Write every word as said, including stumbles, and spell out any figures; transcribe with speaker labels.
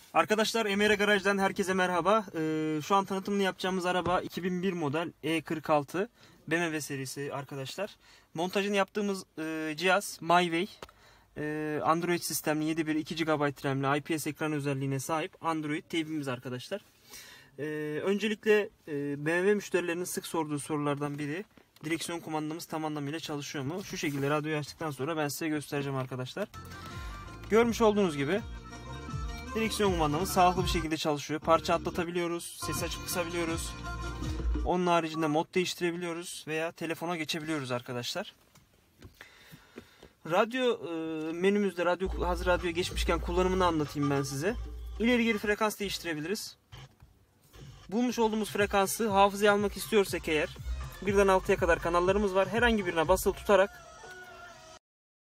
Speaker 1: Arkadaşlar Emre Garaj'dan herkese merhaba. Ee, şu an tanıtımını yapacağımız araba iki bin bir model E kırk altı B M W serisi arkadaşlar. Montajını yaptığımız e, cihaz MyWay. E, Android sistemli yedi nokta bir iki gigabayt RAM'li I P S ekran özelliğine sahip Android teybimiz arkadaşlar. E, öncelikle e, B M W müşterilerinin sık sorduğu sorulardan biri, direksiyon kumandamız tam anlamıyla çalışıyor mu? Şu şekilde radyoyu açtıktan sonra ben size göstereceğim arkadaşlar. Görmüş olduğunuz gibi direksiyon kumandamız sağlıklı bir şekilde çalışıyor. Parça atlatabiliyoruz, ses açıp kısabiliyoruz. Onun haricinde mod değiştirebiliyoruz veya telefona geçebiliyoruz arkadaşlar. Radyo e, menümüzde radyo, hazır radyoya geçmişken kullanımını anlatayım ben size. İleri geri frekans değiştirebiliriz. Bulmuş olduğumuz frekansı hafızaya almak istiyorsak eğer birden altıya kadar kanallarımız var. Herhangi birine basılı tutarak